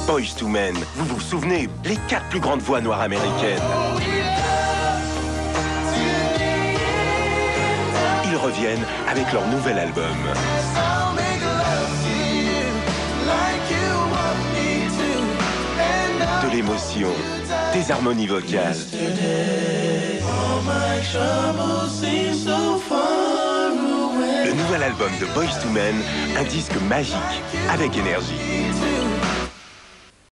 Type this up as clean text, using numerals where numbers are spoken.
Boyz II Men. Vous vous souvenez, les 4 plus grandes voix noires américaines. Ils reviennent avec leur nouvel album. De l'émotion, des harmonies vocales. Le nouvel album de Boyz II Men, un disque magique avec énergie.